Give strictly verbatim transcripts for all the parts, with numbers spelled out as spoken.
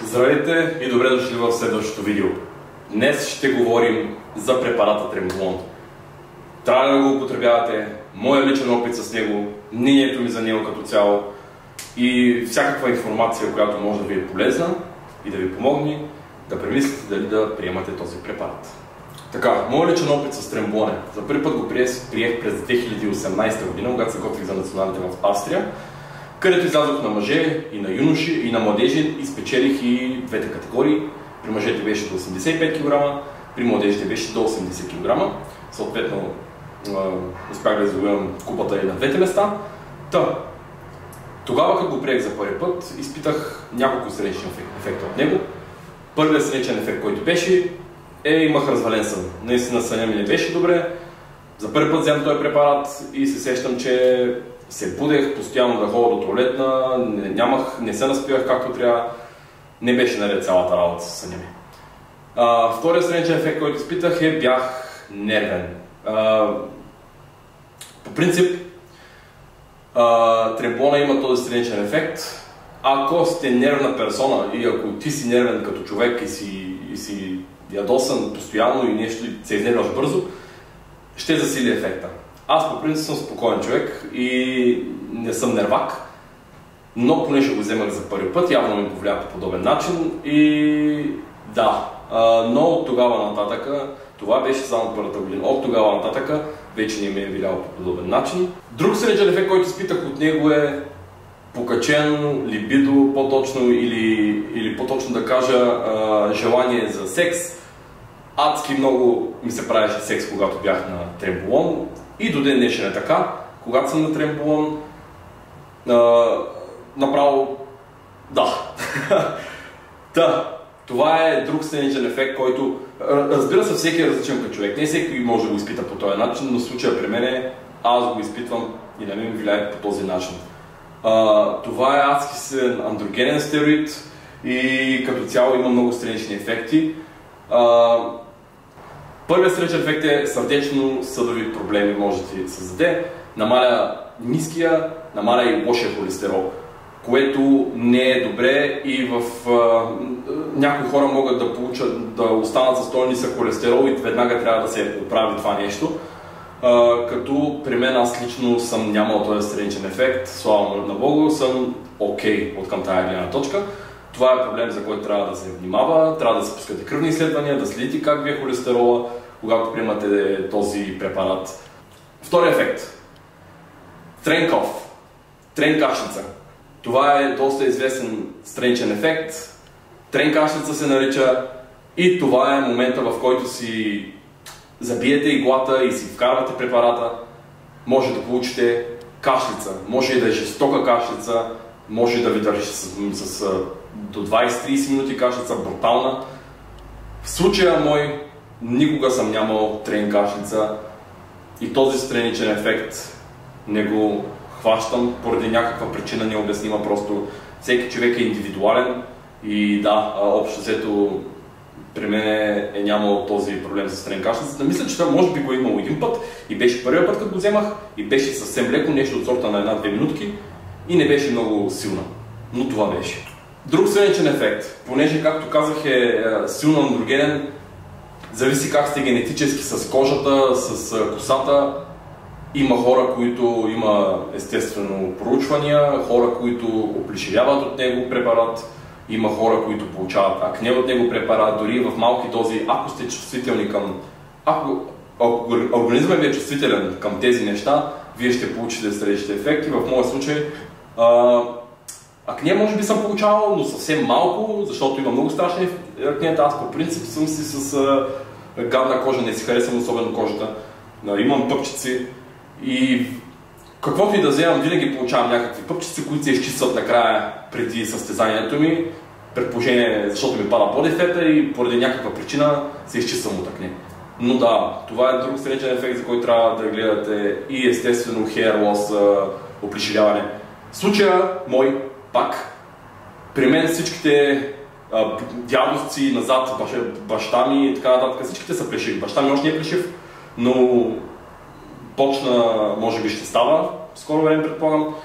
Здравейте и добре дошли в следващото видео. Днес ще говорим за препарата Тремболон. Трябва да го употребявате, моя личен опит с него, мнението ми за него като цяло и всякаква информация, която може да ви е полезна и да ви помогне да премислите дали да приемате този препарат. Така, моят личен опит с Тремболон. За първи път го приех през две хиляди и осемнадесета година, когато се готвих за националните в Австрия, където излязох на мъже и на юноши и на младежи и спечелих и двете категории. При мъжете беше до осемдесет и пет килограма, при младежите беше до осемдесет килограма. Съответно, успях да извоювам купата и на двете места. Та, тогава, като го приех за първи път, изпитах няколко странични ефекта от него. Първият страничен ефект, който беше, е имах развален сън. Наистина съня ми не беше добре. За първи път вземам този препарат и се сещам, че се будех постоянно да ходя до туалетна, не, нямах, не се наспивах както трябва, не беше наред цялата работа с съня ми. А, вторият страничен ефект, който изпитах е бях нервен. А, по принцип, Тремболона има този страничен ефект. Ако сте нервна персона и ако ти си нервен като човек и си, и си ядосан постоянно и нещо и се изнерваш бързо, ще засили ефекта. Аз по принцип съм спокоен човек и не съм нервак, но понеже го вземах за първи път, явно ми повлия по подобен начин и да, но от тогава нататъка, това беше само първата година, от тогава нататъка вече не ми е влияло по подобен начин. Друг страничен ефект, който изпитах от него е покачено либидо, по-точно или, или по-точно да кажа желание за секс. Адски много ми се правеше секс, когато бях на Тремболон. И до ден днешен е така, когато съм на Тремболон, направо да. Та, това е друг страничен ефект, който, разбира се, всеки е различен като човек. Не всеки може да го изпита по този начин, но в случая при мен е, аз го изпитвам и на мен ми влияе по този начин. Uh, това е адски силен андрогенен стероид и като цяло има много странични ефекти. Uh, Първият страничен ефект е сърдечно-съдови проблеми може да ти създаде. Намаля ниския, намаля и лошия холестерол, което не е добре и в uh, някои хора могат да получат, да останат с този нисък холестерол и веднага трябва да се оправи това нещо. Uh, като при мен аз лично съм нямал този страничен ефект, слава на Богу, съм окей от към тази гледна точка. Това е проблем, за който трябва да се внимава, трябва да се пускате кръвни изследвания, да следите как ви е холестерола, когато приемате този препарат. Втори ефект. Тренков. Тренкашница. Това е доста известен страничен ефект. Тренкашница се нарича и това е момента, в който си забиете иглата и си вкарвате препарата, може да получите кашлица, може и да е жестока кашлица, може да ви държи с, с до двадесет до тридесет минути кашлица, брутална. В случая мой никога съм нямал трен кашлица и този страничен ефект не го хващам поради някаква причина необяснима, просто всеки човек е индивидуален и да, общо взето при мен е, е нямало този проблем с трен кашлицата. Мисля, че това може би го е имало един път и беше първият път, като го вземах и беше съвсем леко, нещо от сорта на една-две минутки и не беше много силна, но това беше. Друг страничен ефект, понеже както казах е силно андрогенен, зависи как сте генетически с кожата, с косата. Има хора, които има естествено проучвания, хора, които оплешивяват от него препарат. Има хора, които получават акне от него препарат, дори в малки дози, ако сте чувствителни към... Ако, ако организмът ви е чувствителен към тези неща, вие ще получите странични ефекти. В моя случай а, акне може би съм получавал, но съвсем малко, защото има много страшни акнета. Аз по принцип съм си с а, гадна кожа, не си харесвам особено кожата. А, имам пъпчици и каквото и да вземам, винаги получавам някакви пъпчици, които се изчистват накрая преди състезанието ми. Предположение, защото ми пада бодифета и поради някаква причина се изчиствам от акне. Но да, това е друг страничен ефект, за който трябва да гледате и естествено hair loss, оплешивяване. В случая мой, пак, при мен всичките а, дядовци назад, баща, баща ми и така нататък, всичките са плешиви. Баща ми още не е плешив, но почна, може би ще става, в скоро време предполагам.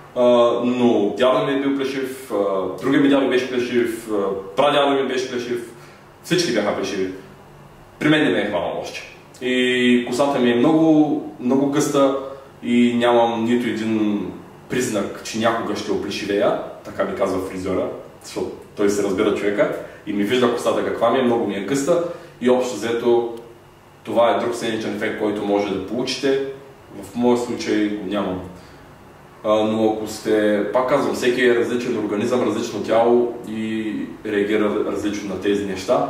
Uh, но дядо ми е бил плешив, uh, другия ми дядо беше плешив, uh, прадядо ми беше плешив, всички бяха плешиви. При мен не ме е хванало още. И косата ми е много, много гъста и нямам нито един признак, че някога ще оплешивея, така ми казва фризьора, защото той се разбира човека и ми вижда косата каква ми е, много ми е гъста и общо взето това е друг сценичен ефект, който може да получите. В моя случай го нямам. Но ако сте, пак казвам, всеки е различен организъм, различно тяло и реагира различно на тези неща.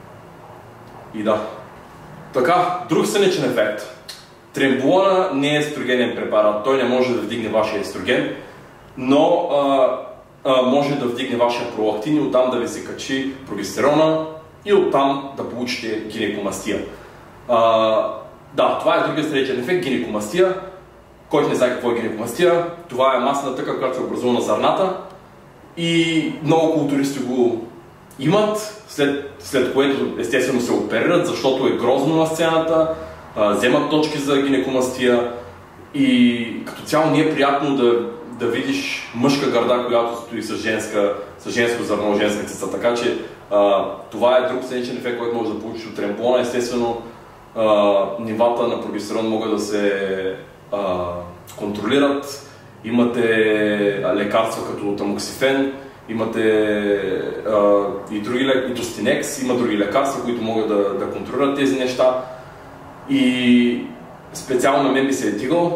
И да. Така, друг сценичен ефект. Тремболона не е естрогенен препарат, той не може да вдигне вашия естроген, но а, а, може да вдигне вашия пролактин и оттам да ви се качи прогестерона и оттам да получите гинекомастия. А, да, това е другия сценичен ефект, гинекомастия. Който не знае какво е гинекомастия, това е масна тъкан, която се образува на зърната и много културисти го имат, след, след което естествено се оперират, защото е грозно на сцената, а, вземат точки за гинекомастия и като цяло не е приятно да, да видиш мъжка гърда, която стои с, женска, с женско зърно, женска цица, така че а, това е друг сценичен ефект, който може да получиш от тремболона. Естествено, а, нивата на прогестерон могат да се а, контролират, имате лекарства като тамоксифен, имате а, и други лекарства, и Достинекс, има други лекарства, които могат да, да контролират тези неща. И специално на мен би се е дигал,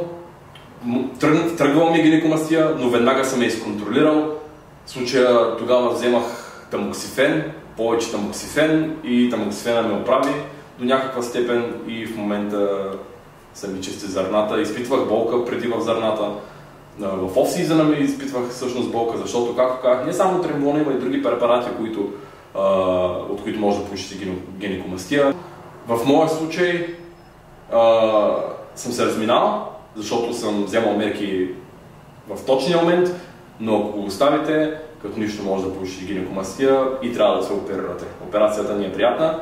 тръгвал ми гинекомастия, но веднага съм я изконтролирал. В случая тогава вземах тамоксифен, повече тамоксифен и тамоксифена ме оправи до някаква степен и в момента са ми чисти зърната. Изпитвах болка преди в зърната. В оф-сизъна ми изпитвах всъщност болка, защото, както казах, не само тремболона, има и други препарати, които, а, от които може да получите гинекомастия. В моя случай а, съм се разминал, защото съм вземал мерки в точния момент, но ако го оставите, като нищо може да получите гинекомастия и трябва да се оперирате. Операцията не е приятна.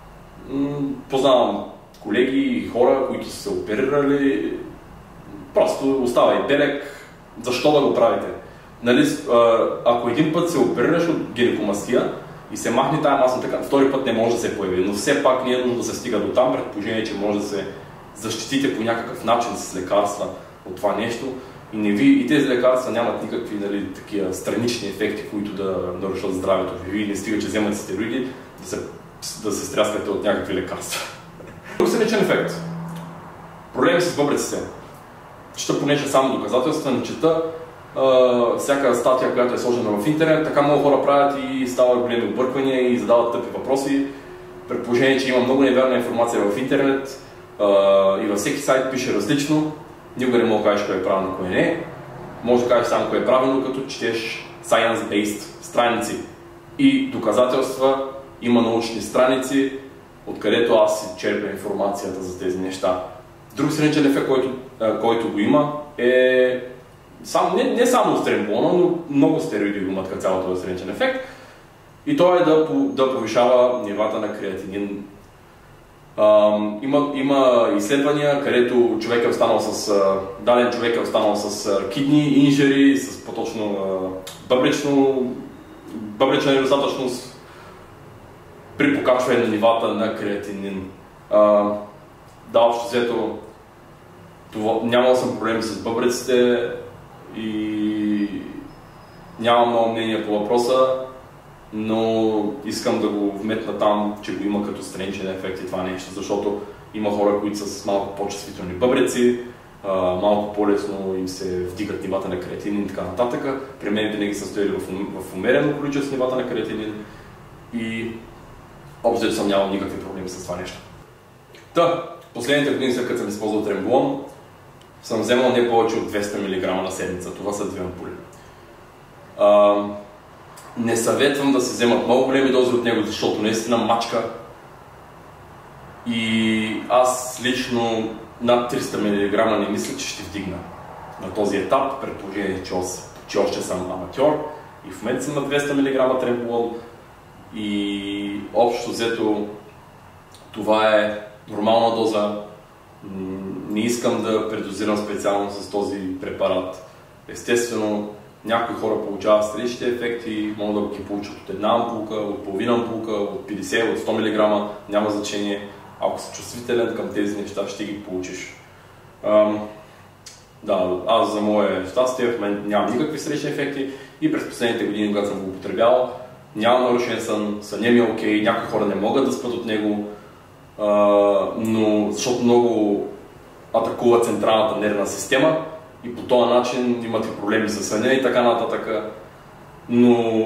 Познавам колеги и хора, които са се оперирали, просто остава и белег. Защо да го правите? Нали, ако един път се оперираш от гинекомастия и се махне тая масна тъкан, втори път не може да се появи, но все пак не е нужно да се стига до там, предположение, че може да се защитите по някакъв начин с лекарства от това нещо. И, не ви, и тези лекарства нямат никакви, нали, такива странични ефекти, които да нарушат здравето ви. Вие не стига, че вземате стероиди, да се, да се стряскате от някакви лекарства. Друг сценичен ефект. Проблеми с бъбреците. Чета понеже само доказателства, не чета а, всяка статия, която е сложена в интернет. Така много хора правят и стават големи обърквания и задават тъпи въпроси. Предположение, че има много невярна информация в интернет а, и във всеки сайт пише различно. Никога не мога да кажеш кое е правилно, кое не е. Може да кажеш само кое е правилно, като четеш science-based страници и доказателства. Има научни страници, откъдето аз си черпя информацията за тези неща. Друг сценичен ефект, който, който го има, е сам, не, не само тремболона, но много стероиди го имат като цяло този сценичен ефект. И то е да, да повишава нивата на креатинин. Uh, има, има изследвания, където човек е останал с, uh, даден човек е останал с uh, кидни инжери, с по-точно uh, бъбречно, бъбречна недостатъчност при покачване на нивата на креатинин. Uh, да, общо взето, нямал съм проблеми с бъбреците и нямам много мнение по въпроса, но искам да го вметна там, че го има като страничен ефект и това нещо, защото има хора, които са с малко по-чувствителни бъбреци, малко по-лесно им се вдигат нивата на креатинин и така нататък. При мен винаги са стояли в, в умерено количество нивата на креатинин и общо съм нямал никакви проблеми с това нещо. Та, последните години след като съм използвал тремболон, съм вземал не повече от двеста милиграма на седмица. Това са две ампули. А, не съветвам да се вземат много големи дози от него, защото наистина мачка. И аз лично над триста милиграма не мисля, че ще вдигна на този етап, предположение, че, че още съм аматьор. И в момента съм на двеста милиграма тремболон. И общо взето това е нормална доза. Не искам да предозирам специално с този препарат. Естествено, някои хора получават страничните ефекти, могат да ги получат от една ампулка, от половина ампулка, от петдесет, от сто милиграма, няма значение. Ако си чувствителен към тези неща, ще ги получиш. Ам, да, аз за мое щастие в мен нямам никакви странични ефекти и през последните години, когато съм го употребявал, нямам нарушен сън, съня ми е окей, някои хора не могат да спят от него, а, но защото много атакува централната нервна система и по този начин имат и проблеми за съня и така нататък. Но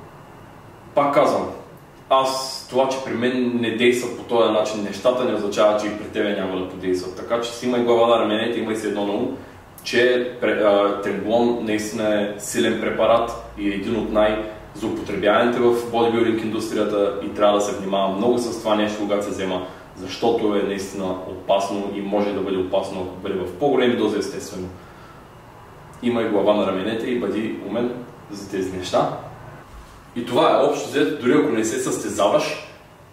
пак казвам, аз това, че при мен не действат по този начин нещата, не означава, че и при тебе няма да подействат. Така че си имай глава на раменете, имай си едно на ум, че Тренболон наистина е силен препарат и е един от най-злоупотребяваните в бодибилдинг индустрията и трябва да се внимава много с това нещо, когато се взема, защото е наистина опасно и може да бъде опасно, ако бъде в по-големи дози, естествено. Имай глава на раменете и бъди умен за тези неща. И това е общо взето, дори ако не се състезаваш,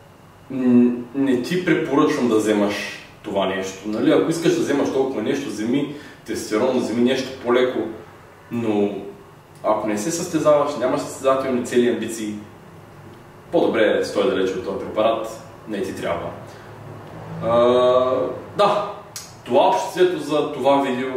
не ти препоръчвам да вземаш това нещо. Нали? Ако искаш да вземаш толкова нещо, вземи тестостерон, вземи нещо по-леко, но ако не се състезаваш, нямаш състезателни цели и амбиции, по-добре стой далече от този препарат, не ти трябва. А, да, това общо взето за това видео.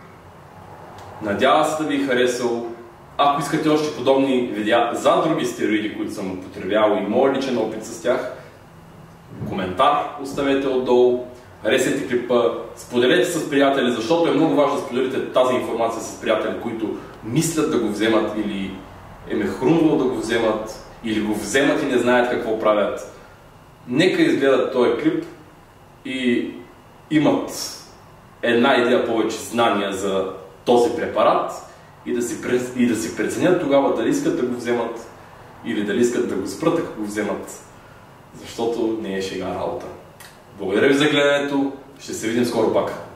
Надявам се да ви е харесал. Ако искате още подобни видеа за други стероиди, които съм употребявал и моят личен опит с тях, коментар оставете отдолу, харесайте клипа, споделете с приятели, защото е много важно да споделите тази информация с приятели, които мислят да го вземат или е ме хрумвало да го вземат, или го вземат и не знаят какво правят. Нека изгледат този клип и имат една идея повече знания за този препарат и да си, и да си преценят тогава дали искат да го вземат или дали искат да го спрат, ако го вземат, защото не е шега работа. Благодаря ви за гледането, ще се видим скоро пак.